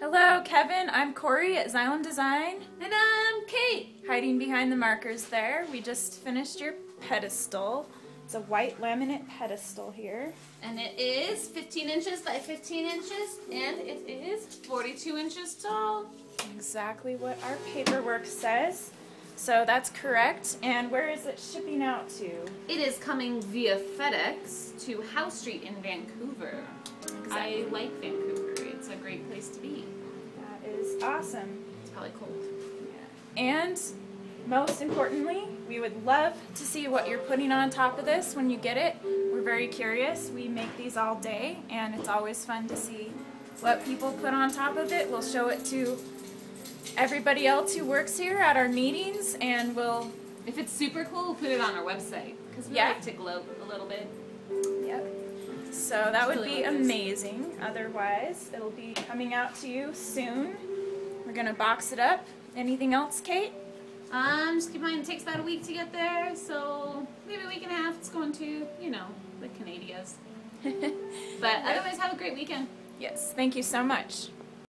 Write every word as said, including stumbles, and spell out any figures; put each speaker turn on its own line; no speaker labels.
Hello, Kevin. I'm Corey at Xylem Design.
And I'm Kate.
Hiding behind the markers there. We just finished your pedestal. It's a white laminate pedestal here.
And it is fifteen inches by fifteen inches, and it is forty-two inches tall.
Exactly what our paperwork says. So that's correct. And where is it shipping out to?
It is coming via FedEx to House Street in Vancouver.
Exactly.
I like Vancouver. It's a great place to be.
That is awesome.
It's probably cold.
And most importantly, we would love to see what you're putting on top of this when you get it. We're very curious. We make these all day, and it's always fun to see what people put on top of it. We'll show it to everybody else who works here at our meetings, and we'll...
If it's super cool, we'll put it on our website, because we
Yeah.
like to gloat a little bit.
Yep. So that would
Really
be
like this.
amazing. Otherwise, it'll be coming out to you soon. We're going to box it up. Anything else, Kate?
Um, just keep in mind, it takes about a week to get there, so maybe a week and a half it's going to, you know, the Canadias. But otherwise, have a great weekend.
Yes, thank you so much.